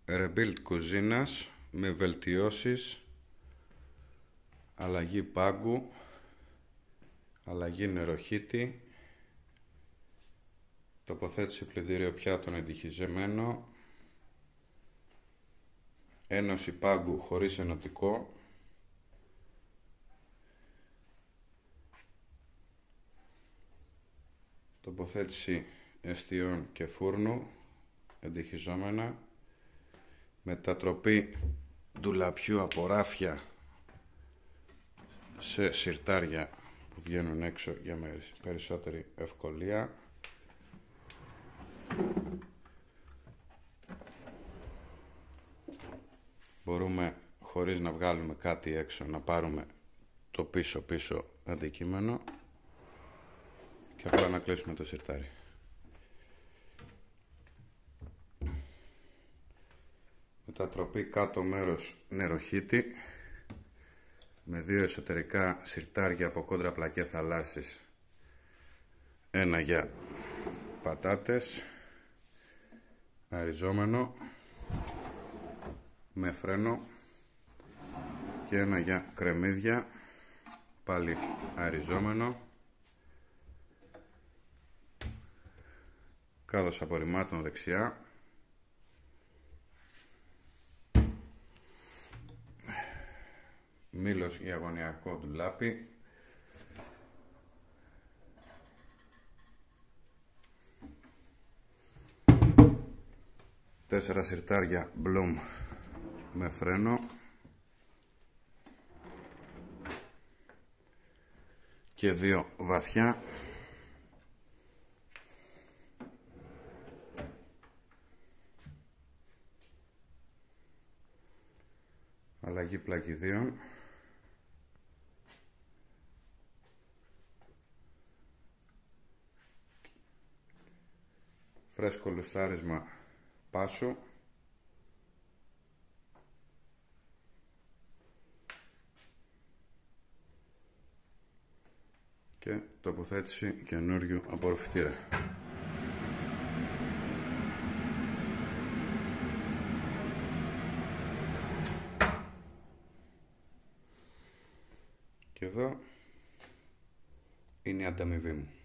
rebuild κουζίνας με βελτιώσεις, αλλαγή πάγκου, αλλαγή νεροχύτη, τοποθέτηση πλυντήριο πιάτων εντυχιζεμένο, ένωση πάγκου χωρίς ενωτικό, τοποθέτηση εστιών και φούρνου εντυχιζόμενα, μετατροπή ντουλαπιού από ράφια σε συρτάρια που βγαίνουν έξω για περισσότερη ευκολία, μπορούμε χωρίς να βγάλουμε κάτι έξω να πάρουμε το πίσω αντικείμενο και απλά να κλείσουμε το συρτάρι. Μετατροπή κάτω μέρος νεροχύτη με δύο εσωτερικά συρτάρια από κόντρα πλακέ θαλάσσης, ένα για πατάτες αριζόμενο με φρένο και ένα για κρεμμύδια πάλι αριζόμενο, κάδος απορριμμάτων δεξιά, μήλος ή αγωνιακό ντουλάπι, τέσσερα συρτάρια Bloom με φρένο και δύο βαθιά, αλλαγή πλακιδίων, φρέσκο λουστράρισμα πάσου, και τοποθέτηση καινούριου απορροφητήρα. Και εδώ είναι η ανταμοιβή μου.